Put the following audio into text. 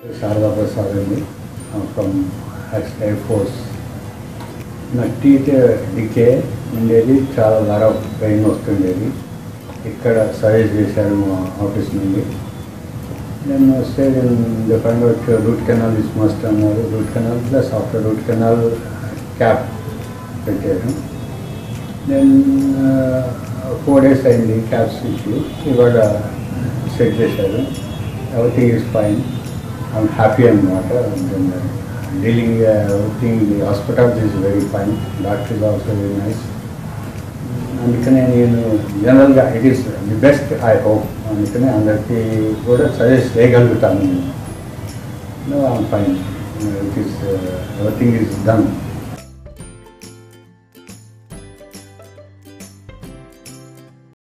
Sharda Prasad అండి from air force. నా teeth decay ఉండేది, చాలా లాట్ ఆఫ్ పెయిన్ వస్తుండేది. ఇక్కడ సజెస్ట్ చేశారు మా ఆఫీస్ నుండి. నేను వస్తే they find out root canal is must అన్నారు. Root canal plus after root canal cap పెట్టారు. నేను 4 days అయింది క్యాప్ స్విచ్. ఇవాళ సెట్ చేశారు. Everything is fine. I'm happy అనమాట. Dealing everything the hospitals is very fine. Doctor is also very nice. అందుకనే నేను జనరల్గా it is the best I hope. అందుకనే అందరికీ కూడా సజెస్ట్ చేయగలుగుతాను నేను. I'm fine. It is everything is done.